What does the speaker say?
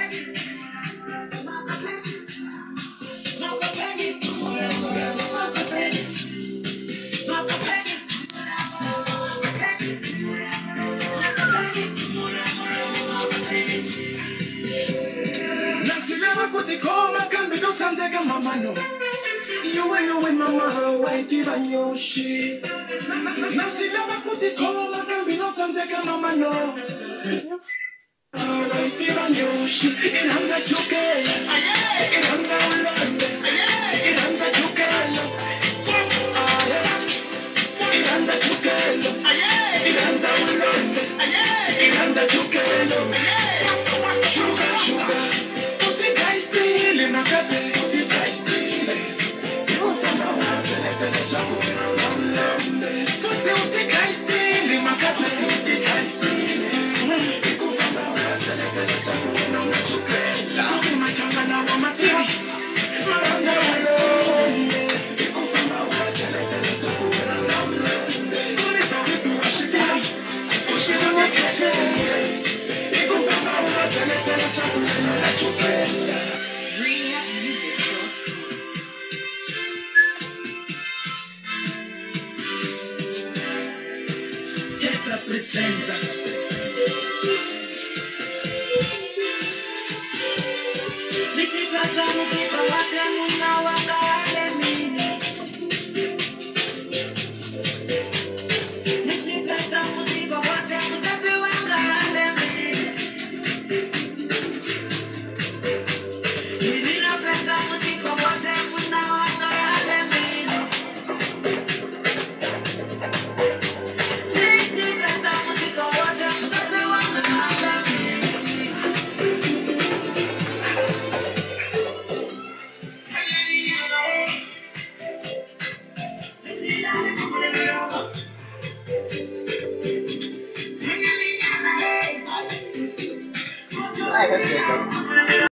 Mama no, you mama waiting on your shit. Now she never put it home, I can be not take mama no. Waiting on your shit, it I'm the joke, it I'm the London, it I'm the joke, it I'm the joke, it I'm the London, it I'm the joke, sugar, put the guy still in my cup. See that